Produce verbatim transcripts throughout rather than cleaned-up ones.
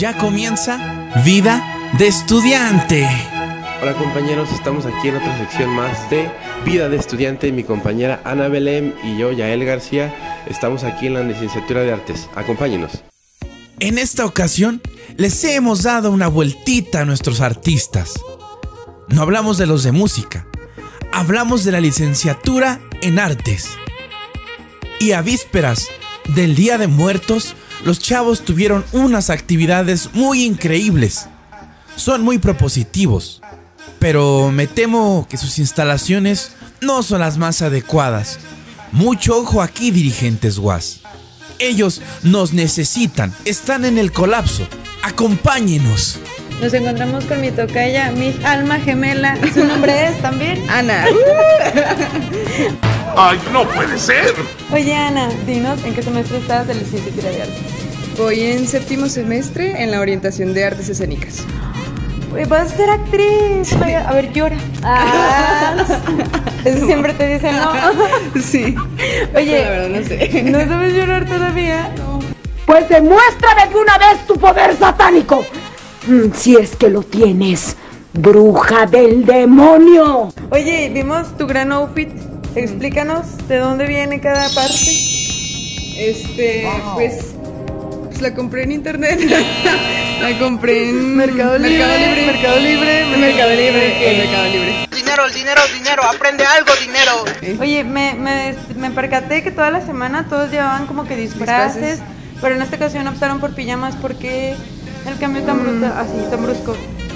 Ya comienza Vida de Estudiante. Hola compañeros, estamos aquí en otra sección más de Vida de Estudiante. Mi compañera Ana Belén y yo, Yael García, estamos aquí en la licenciatura de Artes. Acompáñenos. En esta ocasión les hemos dado una vueltita a nuestros artistas. No hablamos de los de música, hablamos de la licenciatura en Artes. Y a vísperas del Día de Muertos, los chavos tuvieron unas actividades muy increíbles. Son muy propositivos, pero me temo que sus instalaciones no son las más adecuadas. Mucho ojo aquí, dirigentes U A S. Ellos nos necesitan, están en el colapso. Acompáñenos. Nos encontramos con mi tocaya, mi alma gemela. ¿Su nombre es también? Ana. ¡Ay, no puede ser! Oye, Ana, dinos, ¿en qué semestre estás de licenciatura de Artes? Voy en séptimo semestre en la orientación de artes escénicas. Pues vas a ser actriz. Vaya, a ver, llora. Ah, eso siempre te dicen, ¿no? Sí. Oye, la verdad no sé. ¿No sabes llorar todavía? No. Pues demuéstrame de una vez tu poder satánico. Mm, si es que lo tienes, bruja del demonio. Oye, vimos tu gran outfit. Explícanos de dónde viene cada parte. Este, wow. pues, pues la compré en internet. La compré en Mercado Libre. Mercado Libre. Mercado Libre. Mercado Libre. En Mercado Libre. Dinero, dinero, dinero. Aprende algo, dinero. Oye, me, me, me percaté que toda la semana todos llevaban como que disfraces, disfraces. Pero en esta ocasión optaron por pijamas. ¿Por qué el cambio tan bruto, mm. así, tan brusco?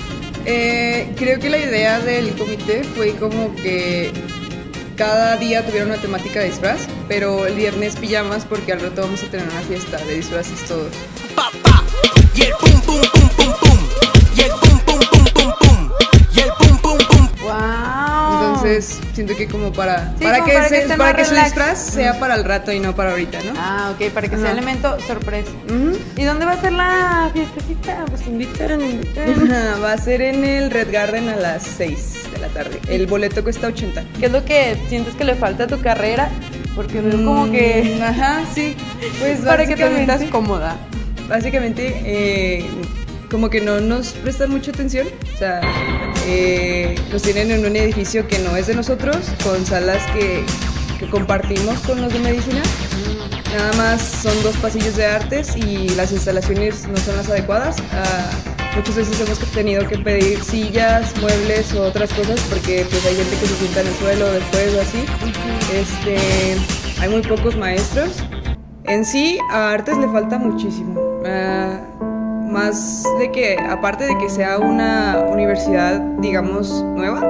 Eh, creo que la idea del comité fue como que cada día tuvieron una temática de disfraz, pero el viernes pijamas porque al rato vamos a tener una fiesta de disfraces todos. Pa, pa, y el pum, pum, pum, pum, pum. Y el pum, pum, pum, pum, pum. Y el pum, pum, pum. Wow. Entonces siento que como para sí, para, como que, para se, que, para que su relax. disfraz sea para el rato y no para ahorita, ¿no? Ah, ok, para que Ajá. sea elemento sorpresa. Uh-huh. ¿Y dónde va a ser la fiestecita? Pues invitan, invitan. Va a ser en el Red Garden a las seis de la tarde. El boleto cuesta ochenta. ¿Qué es lo que sientes que le falta a tu carrera? Porque no es como que... Ajá, sí. Pues para que te sientas cómoda. Básicamente, eh, como que no nos prestan mucha atención. O sea, eh, nos tienen en un edificio que no es de nosotros, con salas que, que compartimos con los de medicina. Nada más son dos pasillos de artes y las instalaciones no son las adecuadas. Uh, muchas veces hemos tenido que pedir sillas, muebles o otras cosas porque pues hay gente que se sienta en el suelo después o así. Uh-huh. Este, hay muy pocos maestros. En sí, a artes le falta muchísimo. Uh, más de que, aparte de que sea una universidad, digamos, nueva,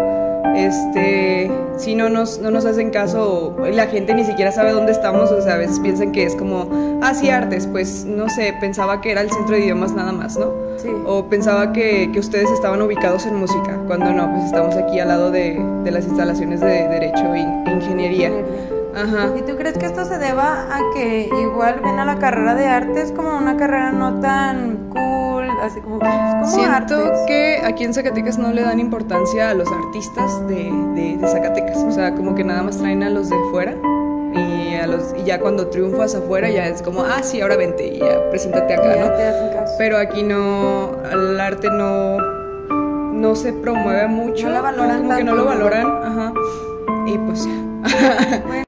este, si no nos, no nos hacen caso, la gente ni siquiera sabe dónde estamos, o sea, a veces piensan que es como, ah, sí, artes, pues, no sé, pensaba que era el centro de idiomas nada más, ¿no? Sí. O pensaba que, que ustedes estaban ubicados en música, cuando no, pues estamos aquí al lado de, de las instalaciones de Derecho e Ingeniería. Ajá. ¿Y tú crees que esto se deba a que igual ven a la carrera de artes como una carrera no tan cool, así como, como Siento artes? que aquí en Zacatecas no le dan importancia a los artistas de, de, de Zacatecas, o sea, como que nada más traen a los de fuera y, a los, y ya cuando triunfas afuera ya es como, ah, sí, ahora vente y ya preséntate acá, ya ¿no? te hacen caso. Pero aquí no, el arte no, no se promueve mucho, no lo valoran, como tanto, que no lo valoran, ajá, y pues ya. Bueno.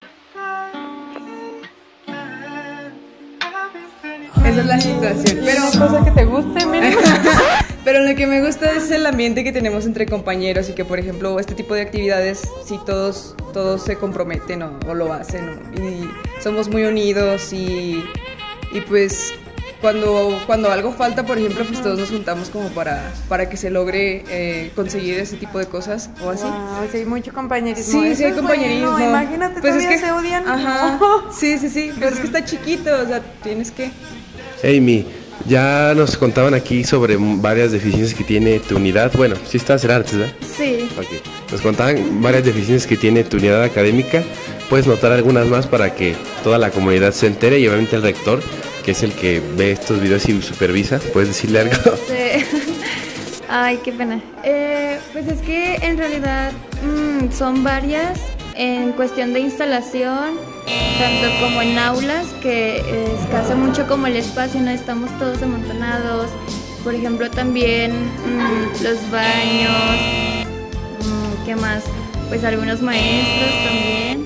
Esa es la situación. Pero una cosa que te guste, mira. Pero lo que me gusta es el ambiente que tenemos entre compañeros y que, por ejemplo, este tipo de actividades, si todos, todos se comprometen o, o lo hacen, ¿no? Y somos muy unidos y, y pues cuando, cuando algo falta, por ejemplo, pues todos nos juntamos como para, para que se logre eh, conseguir ese tipo de cosas o así. Wow, sí, hay mucho compañerismo. Sí, Eso sí hay es compañerismo. Bueno. Imagínate, pues todavía es que, se odian. Ajá, No. sí, sí, sí, pero es que está chiquito, o sea, tienes que... Amy, ya nos contaban aquí sobre varias deficiencias que tiene tu unidad. Bueno, sí estás en artes, ¿verdad? Sí. Okay. Nos contaban varias deficiencias que tiene tu unidad académica. ¿Puedes notar algunas más para que toda la comunidad se entere? Y obviamente el rector, que es el que ve estos videos y supervisa, ¿puedes decirle algo? Sí. Ay, qué pena. Eh, pues es que en realidad mmm, son varias en cuestión de instalación, tanto como en aulas, que escasea mucho como el espacio, no estamos todos amontonados. por ejemplo, también mmm, los baños, mmm, ¿qué más? Pues algunos maestros también.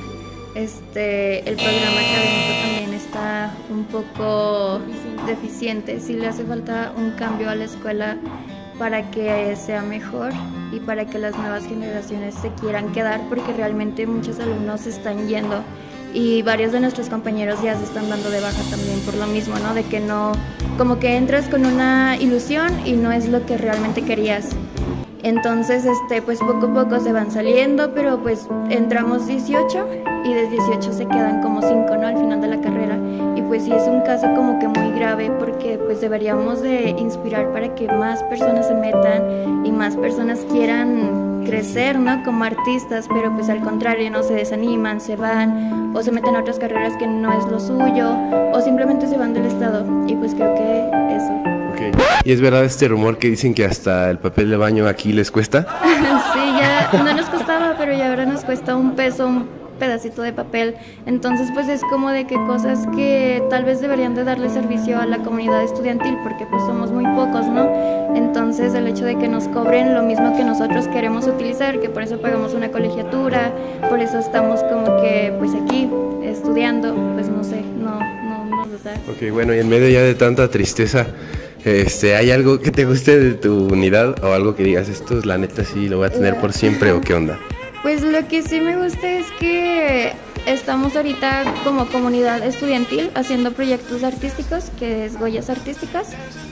Este, el programa académico también está un poco deficiente. Sí le hace falta un cambio a la escuela para que sea mejor y para que las nuevas generaciones se quieran quedar, porque realmente muchos alumnos se están yendo y varios de nuestros compañeros ya se están dando de baja también por lo mismo, ¿no? De que no, como que entras con una ilusión y no es lo que realmente querías. Entonces, este, pues poco a poco se van saliendo, pero pues entramos dieciocho y de dieciocho se quedan como cinco, ¿no? Al final de la carrera. Y pues sí es un caso como que muy grave, porque pues deberíamos de inspirar para que más personas se metan y más personas quieran crecer, ¿no? Como artistas, pero pues al contrario, no se desaniman, se van o se meten a otras carreras que no es lo suyo o simplemente se van del estado. Y pues creo que eso. Okay. ¿Y es verdad este rumor que dicen que hasta el papel de baño aquí les cuesta? Sí, ya no nos costaba, pero ya ahora nos cuesta un peso, un pedacito de papel. Entonces pues es como de que cosas que tal vez deberían de darle servicio a la comunidad estudiantil, porque pues somos muy pocos, ¿no? Entonces el hecho de que nos cobren lo mismo que nosotros queremos utilizar, que por eso pagamos una colegiatura, por eso estamos como que pues aquí estudiando, pues no sé, no, no, no nos da. Ok, bueno, y en medio ya de tanta tristeza, Este, ¿hay algo que te guste de tu unidad o algo que digas, esto es la neta sí lo voy a tener por siempre o qué onda? Pues lo que sí me gusta es que estamos ahorita como comunidad estudiantil haciendo proyectos artísticos, que es Goyas Artísticas,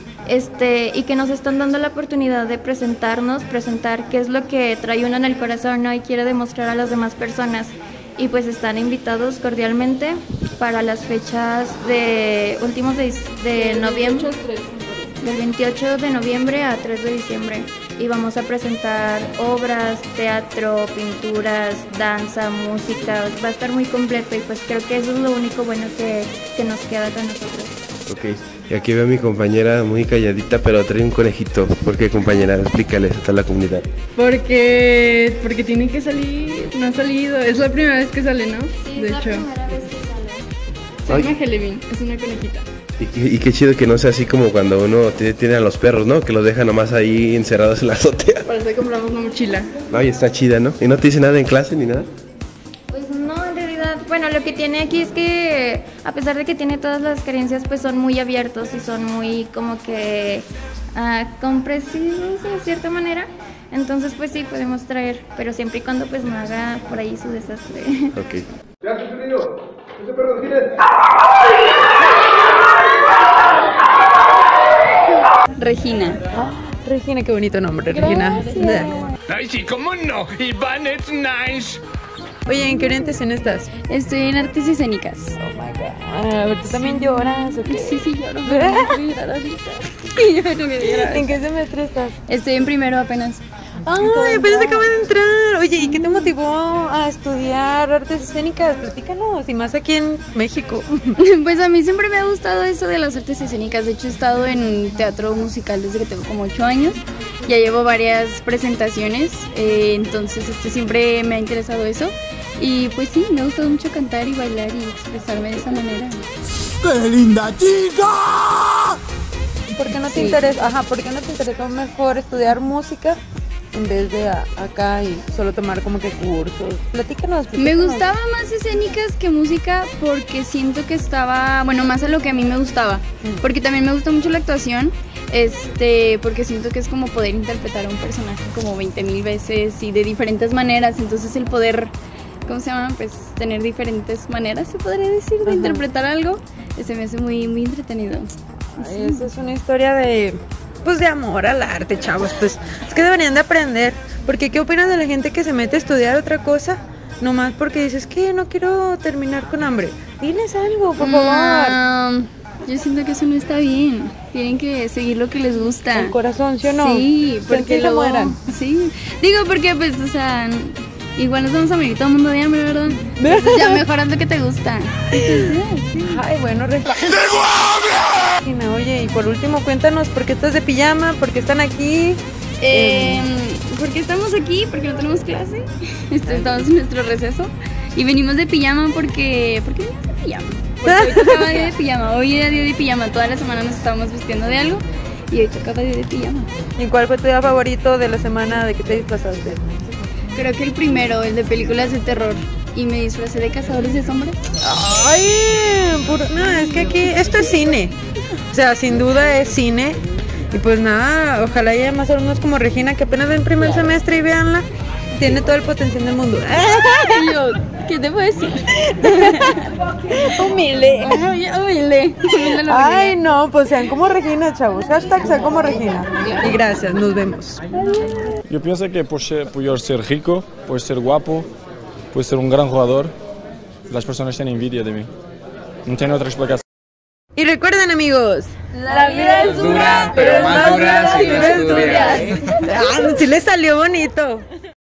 este, y que nos están dando la oportunidad de presentarnos, presentar qué es lo que trae uno en el corazón, ¿no? Y quiere demostrar a las demás personas. Y pues están invitados cordialmente para las fechas de últimos de, de noviembre, del veintiocho de noviembre a tres de diciembre, y vamos a presentar obras, teatro, pinturas, danza, música. Va a estar muy completo y pues creo que eso es lo único bueno que, que nos queda con nosotros. Ok, y aquí veo a mi compañera muy calladita, pero trae un conejito. ¿Por qué, compañera? Explícales a toda la comunidad. Porque, porque tienen que salir, no ha salido, es la primera vez que sale, ¿no? Sí, de es hecho. la primera vez que sale. Se llama Helevin, es una conejita. Y, y qué chido que no sea así como cuando uno tiene, tiene a los perros, ¿no? Que los deja nomás ahí encerrados en la azotea. Para eso compramos una mochila. Ay, está chida, ¿no? ¿Y no te dice nada en clase ni nada? Pues no, en realidad, bueno, lo que tiene aquí es que a pesar de que tiene todas las carencias, pues son muy abiertos y son muy como que uh, comprensivos de cierta manera. Entonces pues sí, podemos traer, pero siempre y cuando pues no haga por ahí su desastre. Ok. Regina. Oh, Regina, qué bonito nombre, Regina. Ay, sí, ¿cómo no? Iván es nice. Oye, ¿en qué orientación estás? Estoy en artes escénicas. Oh my god. A ver, ¿tú también lloras o qué? Sí, sí, lloro. Pero no quiero llorar ahorita. Yo no quiero llorar. ¿En qué semestre estás? Estoy en primero apenas. Ay, apenas acabas de entrar. Oye, ¿y qué te motivó a estudiar artes escénicas? Platícanos, y más aquí en México. Pues a mí siempre me ha gustado eso de las artes escénicas. De hecho, he estado en teatro musical desde que tengo como ocho años. Ya llevo varias presentaciones, eh, entonces este, siempre me ha interesado eso. Y pues sí, me ha gustado mucho cantar y bailar y expresarme de esa manera. ¡Qué linda chica! ¿Por qué no te Sí. interesa? Ajá, ¿por qué no te interesó mejor estudiar música en vez de a- acá y solo tomar como que cursos? Platícanos, platícanos. Me gustaba más escénicas que música porque siento que estaba, bueno, más a lo que a mí me gustaba. Porque también me gusta mucho la actuación, este, porque siento que es como poder interpretar a un personaje como veinte mil veces y de diferentes maneras. Entonces el poder, ¿cómo se llama? Pues tener diferentes maneras, se podría decir, de Ajá. interpretar algo, se me hace muy, muy entretenido. Ay, esa es una historia de, pues, de amor al arte, chavos. Pues es que deberían de aprender. Porque ¿qué opinas de la gente que se mete a estudiar otra cosa? Nomás porque dices que no quiero terminar con hambre. Diles algo, por favor. Mm, yo siento que eso no está bien. Tienen que seguir lo que les gusta. El corazón, ¿sí o no? Sí, porque Sentir se luego... mueran. Sí. Digo, porque pues, o sea, igual nos vamos a morir todo el mundo de hambre, ¿verdad? Entonces ya mejorando lo que te gusta. Entonces, sí. Ay, bueno, re... Oye, y por último, cuéntanos por qué estás de pijama, por qué están aquí. Eh, ¿Por qué estamos aquí? Porque no tenemos clase. Este, estamos en nuestro receso. Y venimos de pijama porque... ¿Por qué venimos de pijama? Porque hoy tocaba día de pijama. Hoy era día de pijama. Toda la semana nos estábamos vistiendo de algo. y hoy tocaba ir de pijama. ¿Y cuál fue tu día favorito de la semana de que te disfrazaste? Creo que el primero, el de películas de terror. Y me disfracé de cazadores de sombras. Ay, puro- no, es que aquí esto es cine. O sea, sin duda es cine. Y pues nada, ojalá haya más alumnos como Regina que apenas ven primer semestre y véanla. Tiene todo el potencial del mundo. Y yo, ¿qué te puedo decir? Humilde. Humilde. Ay, no, pues sean como Regina, chavos. Hashtag sean como Regina. Y gracias, nos vemos. Yo pienso que por, ser, por ser rico, por ser guapo, por ser un gran jugador, las personas tienen envidia de mí. No tiene otra explicación. Y recuerden, amigos, La vida es dura, pero es más dura si no estudias. Ah, sí les salió bonito.